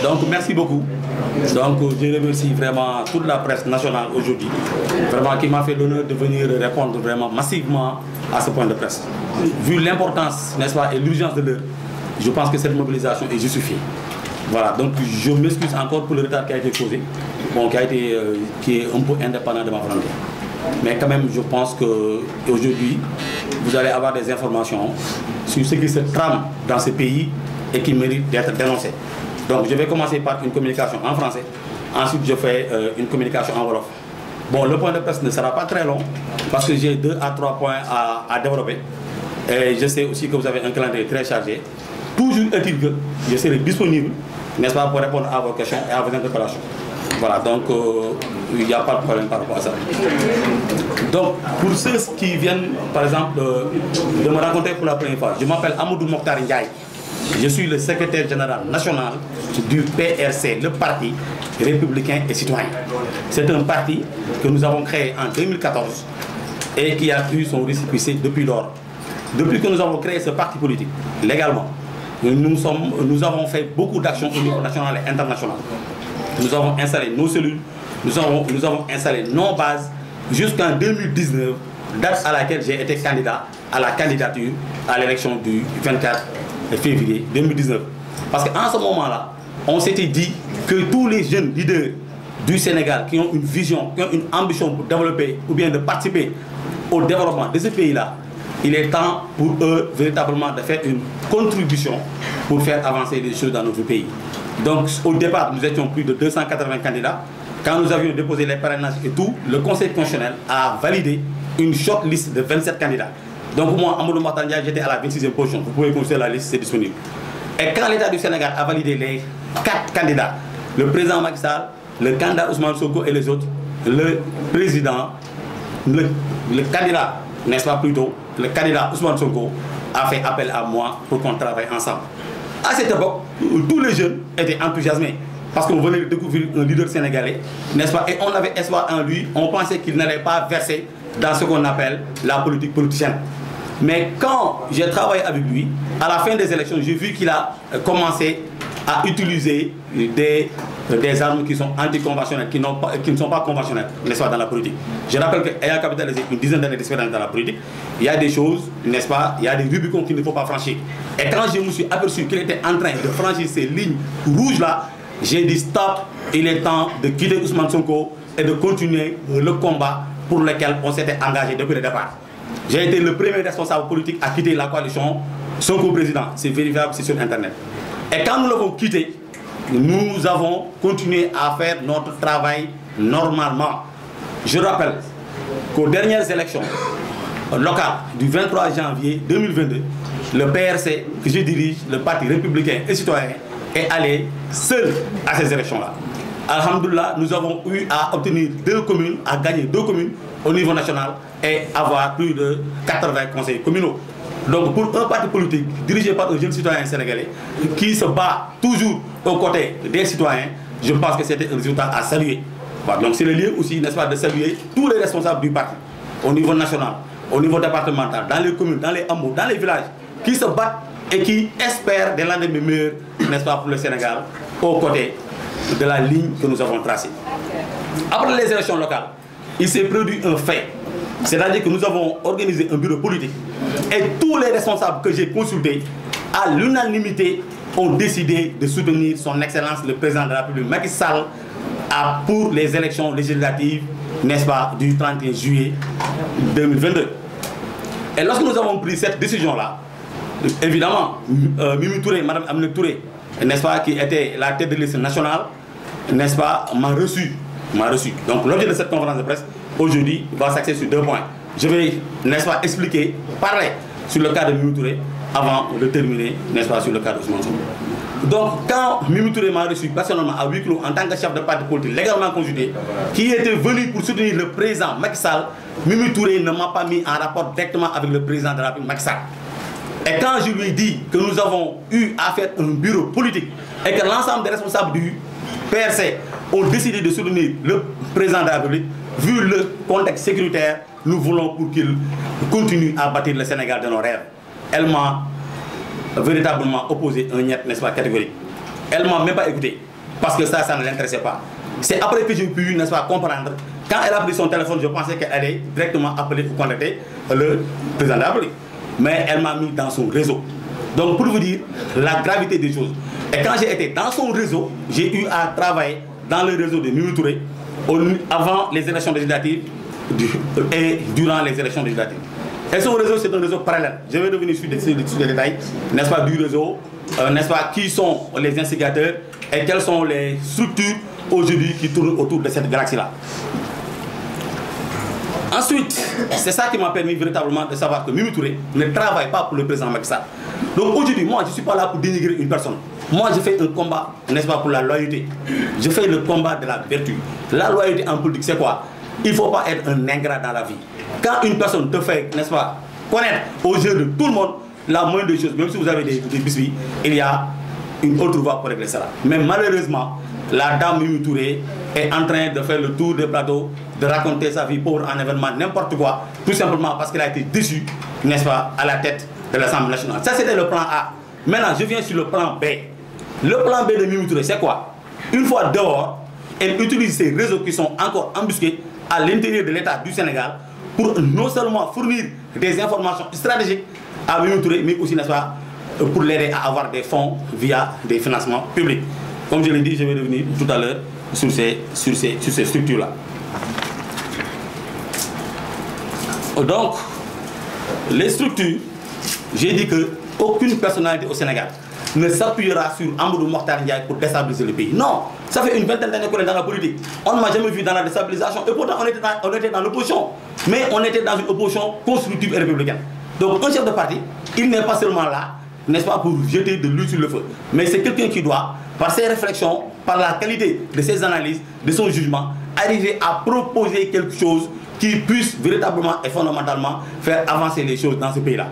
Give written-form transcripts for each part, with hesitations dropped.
Donc merci beaucoup. Donc je remercie vraiment toute la presse nationale aujourd'hui, vraiment qui m'a fait l'honneur de venir répondre vraiment massivement à ce point de presse. Vu l'importance, n'est-ce pas, et l'urgence de l'heure, je pense que cette mobilisation est justifiée. Voilà, donc je m'excuse encore pour le retard qui a été causé, bon, qui est un peu indépendant de ma volonté. Mais quand même, je pense qu'aujourd'hui, vous allez avoir des informations sur ce qui se trame dans ce pays et qui mérite d'être dénoncé. Donc je vais commencer par une communication en français, ensuite je fais une communication en wolof. Bon, le point de presse ne sera pas très long parce que j'ai 2 à 3 points à développer. Et je sais aussi que vous avez un calendrier très chargé. Toujours est-il que je serai disponible, n'est-ce pas, pour répondre à vos questions et à vos interpellations. Voilà, donc il n'y a pas de problème par rapport à ça. Donc, pour ceux qui viennent, par exemple, de me rencontrer pour la première fois, je m'appelle Amadou Mokhtar Ndiaye. Je suis le secrétaire général national du PRC, le Parti républicain et citoyen. C'est un parti que nous avons créé en 2014 et qui a eu son récépissé depuis lors. Depuis que nous avons créé ce parti politique, légalement, nous avons fait beaucoup d'actions au niveau national et international. Nous avons installé nos cellules, nous avons installé nos bases jusqu'en 2019, date à laquelle j'ai été candidat à la candidature à l'élection du 24 février 2019. Parce qu'en ce moment-là, on s'était dit que tous les jeunes leaders du Sénégal qui ont une vision, qui ont une ambition pour développer ou bien de participer au développement de ce pays-là, il est temps pour eux véritablement de faire une contribution pour faire avancer les choses dans notre pays. Donc au départ, nous étions plus de 280 candidats. Quand nous avions déposé les parrainages et tout, le Conseil constitutionnel a validé une shortlist de 27 candidats. Donc moi, Amadou Mokhtar Ndiaye, j'étais à la 26e position. Vous pouvez consulter la liste, c'est disponible. Et quand l'État du Sénégal a validé les 4 candidats, le président Macky Sall, le candidat Ousmane Sonko et les autres, le président, le candidat, n'est-ce pas plutôt, le candidat Ousmane Sonko a fait appel à moi pour qu'on travaille ensemble. À cette époque, tous les jeunes étaient enthousiasmés parce qu'on venait de découvrir un leader sénégalais, n'est-ce pas? Et on avait espoir en lui, on pensait qu'il n'allait pas verser dans ce qu'on appelle la politique politicienne. Mais quand j'ai travaillé avec lui, à la fin des élections, j'ai vu qu'il a commencé à utiliser des armes qui sont anticonventionnelles, qui ne sont pas conventionnelles, n'est-ce pas, dans la politique. Je rappelle qu'ayant capitalisé une dizaine d'années d'expérience dans la politique, il y a des choses, n'est-ce pas, il y a des rubicons qu'il ne faut pas franchir. Et quand je me suis aperçu qu'il était en train de franchir ces lignes rouges-là, j'ai dit stop, il est temps de quitter Ousmane Sonko et de continuer le combat pour lequel on s'était engagé depuis le départ. J'ai été le premier responsable politique à quitter la coalition Sonko président. C'est vérifiable, c'est sur Internet. Et quand nous l'avons quitté, nous avons continué à faire notre travail normalement. Je rappelle qu'aux dernières élections locales du 23 janvier 2022, le PRC que je dirige, le Parti républicain et citoyen, est allé seul à ces élections-là. Alhamdoulilah, nous avons eu à obtenir 2 communes, à gagner 2 communes au niveau national et avoir plus de 80 conseils communaux. Donc pour un parti politique dirigé par un jeune citoyen sénégalais qui se bat toujours aux côtés des citoyens, je pense que c'était un résultat à saluer. Voilà, donc c'est le lieu aussi, n'est-ce pas, de saluer tous les responsables du parti, au niveau national, au niveau départemental, dans les communes, dans les hameaux, dans les villages, qui se battent et qui espèrent des lendemains meilleurs, n'est-ce pas, pour le Sénégal, aux côtés de la ligne que nous avons tracée. Après les élections locales, il s'est produit un fait. C'est-à-dire que nous avons organisé un bureau politique et tous les responsables que j'ai consultés, à l'unanimité, ont décidé de soutenir son Excellence le Président de la République Macky Sall pour les élections législatives, n'est-ce pas, du 31 juillet 2022. Et lorsque nous avons pris cette décision-là, évidemment, Mimi Touré, Madame Aminata Touré, n'est-ce pas, qui était la tête de liste nationale, n'est-ce pas, m'a reçu. Donc l'objet de cette conférence de presse aujourd'hui va s'axer sur 2 points. Je vais, n'est-ce pas, expliquer, parler sur le cas de Mimi Touré avant de terminer, n'est-ce pas, sur le cas de Ousmane Sonko. Donc quand Mimi Touré m'a reçu personnellement à huis clos en tant que chef de parti politique légalement constitué, qui était venu pour soutenir le président Macky Sall, Mimi Touré ne m'a pas mis en rapport directement avec le président de la République Macky Sall. Et quand je lui ai dit que nous avons eu à faire un bureau politique et que l'ensemble des responsables du PRC ont décidé de soutenir le président de la République, vu le contexte sécuritaire, nous voulons pour qu'il continue à bâtir le Sénégal de nos rêves. Elle m'a véritablement opposé un niet, n'est-ce pas, catégorique. Elle ne m'a même pas écouté. parce que ça ne l'intéressait pas. C'est après que j'ai pu, n'est-ce pas, comprendre. Quand elle a pris son téléphone, je pensais qu'elle allait directement appeler ou contacter le président de la République. Mais elle m'a mis dans son réseau. Donc pour vous dire la gravité des choses. Et quand j'ai été dans son réseau, j'ai eu à travailler dans le réseau de Mimi Touré avant les élections législatives et durant les élections législatives. Et son réseau, c'est un réseau parallèle. Je vais revenir sur les détails, n'est-ce pas, du réseau, n'est-ce pas, qui sont les instigateurs et quelles sont les structures aujourd'hui qui tournent autour de cette galaxie-là. Ensuite, c'est ça qui m'a permis véritablement de savoir que Mimi Touré ne travaille pas pour le président Macky Sall. Donc aujourd'hui, moi, je ne suis pas là pour dénigrer une personne. Moi, je fais un combat, n'est-ce pas, pour la loyauté. Je fais le combat de la vertu. La loyauté en politique, c'est quoi? Il ne faut pas être un ingrat dans la vie. Quand une personne te fait, n'est-ce pas, connaître aux yeux de tout le monde la moindre des choses, même si vous avez des biscuits, il y a une autre voie pour régler cela. Mais malheureusement, la dame Mimi Touré est en train de faire le tour des plateaux, de raconter sa vie pauvre en événement, n'importe quoi, tout simplement parce qu'elle a été déçue, n'est-ce pas, à la tête de l'Assemblée nationale. Ça, c'était le plan A. Maintenant, je viens sur le plan B. Le plan B de Mimi Touré, c'est quoi? Une fois dehors, elle utilise ces réseaux qui sont encore embusqués à l'intérieur de l'État du Sénégal pour non seulement fournir des informations stratégiques à Mimi Touré, mais aussi, n'est-ce pas, pour l'aider à avoir des fonds via des financements publics. Comme je l'ai dit, je vais revenir tout à l'heure sur ces structures-là. Donc, les structures, j'ai dit qu'aucune personnalité au Sénégal ne s'appuiera sur Amadou Mokhtar Ndiaye pour déstabiliser le pays. Non, ça fait une vingtaine d'années qu'on est dans la politique. On ne m'a jamais vu dans la déstabilisation. Et pourtant, on était dans l'opposition. Mais on était dans une opposition constructive et républicaine. Donc, un chef de parti, il n'est pas seulement là, n'est-ce pas, pour jeter de l'huile sur le feu. Mais c'est quelqu'un qui doit, par ses réflexions, par la qualité de ses analyses, de son jugement, arriver à proposer quelque chose qui puisse véritablement et fondamentalement faire avancer les choses dans ce pays-là.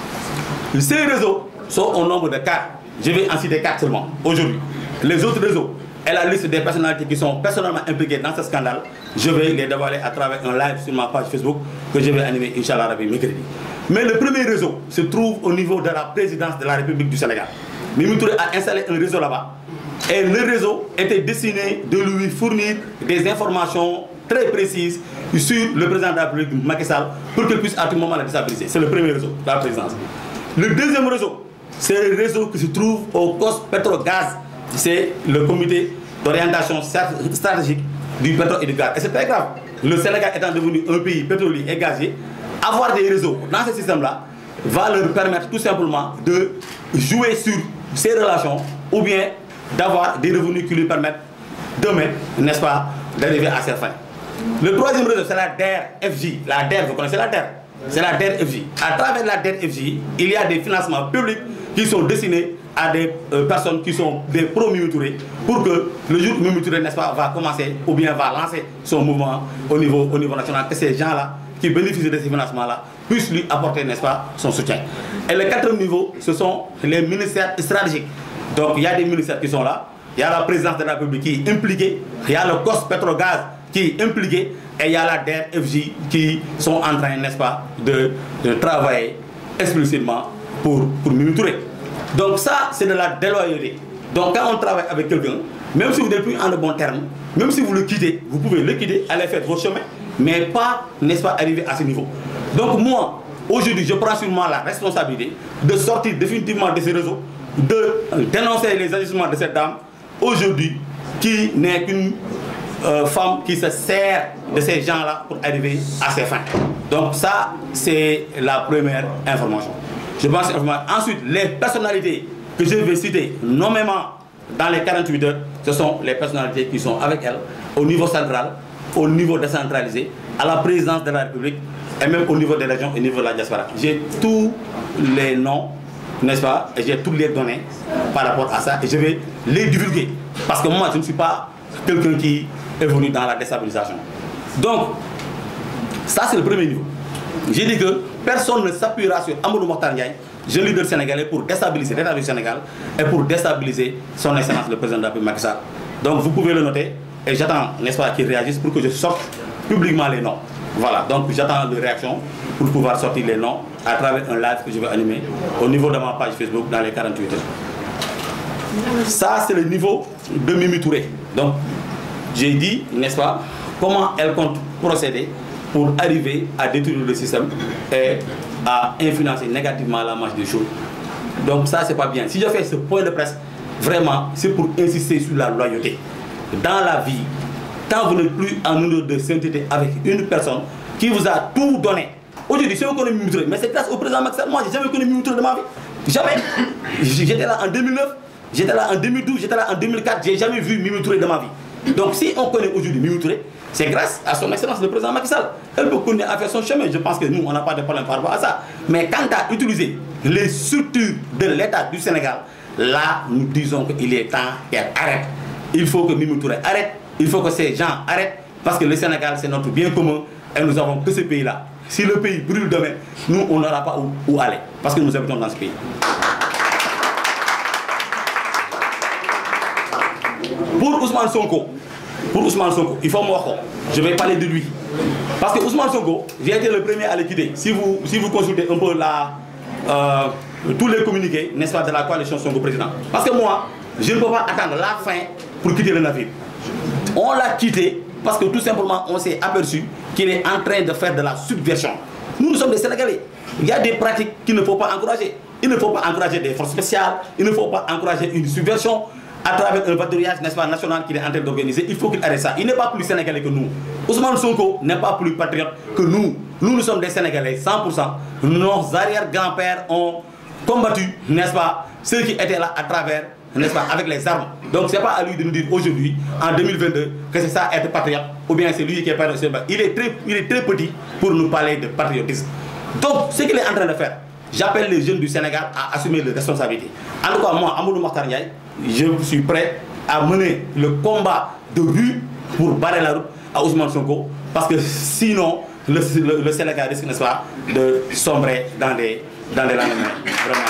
Ces réseaux sont au nombre de 4. Je vais en citer 4 seulement aujourd'hui. Les autres réseaux et la liste des personnalités qui sont personnellement impliquées dans ce scandale, je vais les dévoiler à travers un live sur ma page Facebook que je vais animer, Inch'Allah Rabbi, mercredi. Mais le premier réseau se trouve au niveau de la présidence de la République du Sénégal. Mimi Touré a installé un réseau là-bas. Et le réseau était destiné de lui fournir des informations très précises sur le président de la République, Macky Sall, pour qu'il puisse à tout moment la déstabiliser. C'est le premier réseau, la présidence. Le deuxième réseau, c'est le réseau qui se trouve au COS Pétrogaz. C'est le comité d'orientation stratégique du pétrole et du gaz. Et c'est très grave. Le Sénégal étant devenu un pays pétrolier et gazier, avoir des réseaux dans ce système-là va leur permettre tout simplement de jouer sur ces relations ou bien d'avoir des revenus qui lui permettent demain, n'est-ce pas, d'arriver à ses fins. Le troisième réseau, c'est la DER-FJ. La DER, vous connaissez la DER? C'est la DER-FJ. À travers la DER-FJ, il y a des financements publics qui sont destinés à des personnes qui sont des pro-Mimi Touré pour que le jour où Mimi Touré, n'est-ce pas, va commencer ou bien va lancer son mouvement au niveau national, que ces gens-là qui bénéficient de ces financements-là puissent lui apporter, n'est-ce pas, son soutien. Et le quatrième niveau, ce sont les ministères stratégiques. Donc il y a des ministères qui sont là, il y a la présidence de la République qui est impliquée, il y a le COS Pétrogaz qui est impliqué et il y a la DER-FJ qui sont en train, n'est-ce pas, de travailler explicitement pour Mimi Touré. Donc ça, c'est de la déloyauté. Donc quand on travaille avec quelqu'un, même si vous n'êtes plus en de bons termes, même si vous le quittez, vous pouvez le quitter, aller faire votre chemin, mais pas, n'est-ce pas, arriver à ce niveau. Donc moi, aujourd'hui, je prends sur moi la responsabilité de sortir définitivement de ces réseaux, de dénoncer les agissements de cette dame, aujourd'hui, qui n'est qu'une femme qui se sert de ces gens-là pour arriver à ses fins. Donc ça, c'est la première information. Je pense ensuite, les personnalités que je vais citer nommément dans les 48 heures, ce sont les personnalités qui sont avec elle au niveau central, au niveau décentralisé, à la présidence de la République et même au niveau des régions et au niveau de la diaspora. J'ai tous les noms, n'est-ce pas, et j'ai toutes les données par rapport à ça et je vais les divulguer. Parce que moi, je ne suis pas quelqu'un qui évolue dans la déstabilisation. Donc, ça c'est le premier niveau. J'ai dit que personne ne s'appuiera sur Amadou Mokhtar Ndiaye, jeune leader sénégalais, pour déstabiliser l'État du Sénégal et pour déstabiliser son excellence le président de la République Macky Sall. Donc vous pouvez le noter et j'attends, n'est-ce pas, qu'il réagisse pour que je sorte publiquement les noms. Voilà, donc j'attends des réactions pour pouvoir sortir les noms à travers un live que je vais animer au niveau de ma page Facebook dans les 48 heures. Ça, c'est le niveau de Mimi Touré. Donc, j'ai dit, n'est-ce pas, comment elle compte procéder pour arriver à détruire le système et à influencer négativement la marche des choses. Donc ça, c'est pas bien. Si je fais ce point de presse, vraiment, c'est pour insister sur la loyauté. Dans la vie, quand vous n'êtes plus en honneur de sainteté avec une personne qui vous a tout donné. Aujourd'hui, si vous connaissez Mimi Touré, mais c'est grâce au président Macky Sall. Moi, j'ai jamais connu Mimi Touré de ma vie. Jamais. J'étais là en 2009, j'étais là en 2012, j'étais là en 2004. J'ai jamais vu Mimi Touré de ma vie. Donc si on connaît aujourd'hui Mimi Touré, c'est grâce à son excellence, le président Macky Sall. Elle peut continuer à faire son chemin. Je pense que nous, on n'a pas de problème par rapport à ça. Mais quant à utiliser les structures de l'État du Sénégal, là, nous disons qu'il est temps qu'elle arrête. Il faut que Mimi Touré arrête. Il faut que ces gens arrêtent. Parce que le Sénégal, c'est notre bien commun. Et nous avons que ce pays-là. Si le pays brûle demain, nous, on n'aura pas où aller. Parce que nous habitons dans ce pays. Pour Ousmane Sonko, il faut me voir. Je vais parler de lui. Parce que Ousmane Sonko, j'ai été le premier à le quitter. Si vous consultez un peu tous les communiqués, n'est-ce pas, de la coalition Sonko président. Parce que moi, je ne peux pas attendre la fin pour quitter le navire. On l'a quitté parce que tout simplement, on s'est aperçu qu'il est en train de faire de la subversion. Nous sommes des Sénégalais. Il y a des pratiques qu'il ne faut pas encourager. Il ne faut pas encourager des forces spéciales. Il ne faut pas encourager une subversion à travers un patrouillage, n'est-ce pas, national qu'il est en train d'organiser. Il faut qu'il arrête ça. Il n'est pas plus Sénégalais que nous. Ousmane Sonko n'est pas plus patriote que nous. Nous sommes des Sénégalais, 100%. Nos arrière-grands-pères ont combattu, n'est-ce pas, ceux qui étaient là à travers, n'est-ce pas, avec les armes. Donc c'est pas à lui de nous dire aujourd'hui, en 2022, que c'est ça être patriote, ou bien c'est lui qui est patriote. Il est très petit pour nous parler de patriotisme. Donc ce qu'il est en train de faire, j'appelle les jeunes du Sénégal à assumer leurs responsabilités. En tout cas, moi, Amadou Makhtar Ndiaye, je suis prêt à mener le combat de rue pour barrer la route à Ousmane Sonko, parce que sinon, le Sénégal risque, n'est-ce pas, de sombrer dans des lendemains. Vraiment,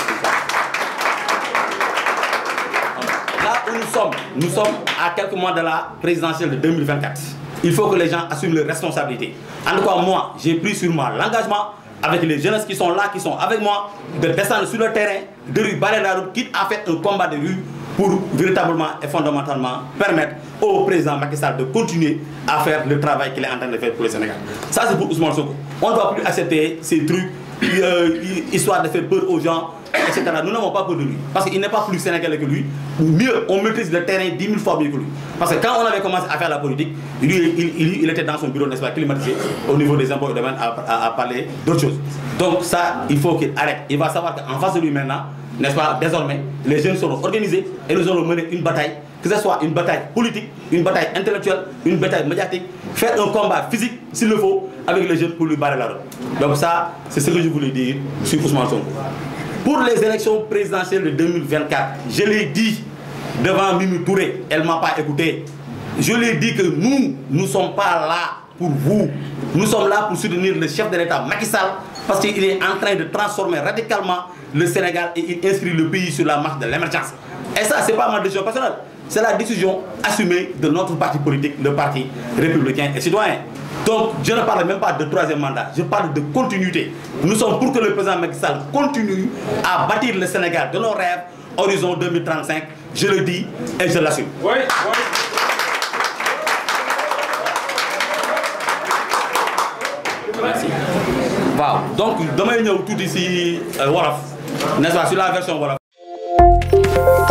là où nous sommes à quelques mois de la présidentielle de 2024. Il faut que les gens assument leurs responsabilités. En tout cas, moi, j'ai pris sur moi l'engagement avec les jeunes qui sont là, qui sont avec moi, de descendre sur le terrain, de lui barrer la route, quitte à faire un combat de rue pour véritablement et fondamentalement permettre au président Macky Sall de continuer à faire le travail qu'il est en train de faire pour le Sénégal. Ça, c'est pour Ousmane Sonko. On ne doit plus accepter ces trucs, histoire de faire peur aux gens, etc. Nous n'avons pas peur de lui. Parce qu'il n'est pas plus sénégalais que lui. Mieux, on maîtrise le terrain 10 000 fois mieux que lui. Parce que quand on avait commencé à faire la politique, lui, il était dans son bureau, n'est-ce pas, climatisé, au niveau des impôts et domaines, à parler d'autres choses. Donc ça, il faut qu'il arrête. Il va savoir qu'en face de lui maintenant, n'est-ce pas, désormais, les jeunes seront organisés et nous allons mener une bataille, que ce soit une bataille politique, une bataille intellectuelle, une bataille médiatique, faire un combat physique, s'il le faut, avec les jeunes pour lui barrer la route. Donc ça, c'est ce que je voulais dire sur Ousmane Sonko. Pour les élections présidentielles de 2024, je l'ai dit devant Mimi Touré, elle ne m'a pas écouté. Je lui ai dit que nous ne sommes pas là pour vous. Nous sommes là pour soutenir le chef de l'État, Macky Sall, parce qu'il est en train de transformer radicalement le Sénégal et il inscrit le pays sur la marche de l'émergence. Et ça, ce n'est pas ma décision personnelle. C'est la décision assumée de notre parti politique, le parti républicain et citoyen. Donc, je ne parle même pas de troisième mandat, je parle de continuité. Nous sommes pour que le président Macky Sall continue à bâtir le Sénégal de nos rêves, horizon 2035. Je le dis et je l'assume. Oui, oui. Merci. Wow. Donc, demain, nous sommes tous ici, Wolof. N'est-ce pas, sur la version Wolof.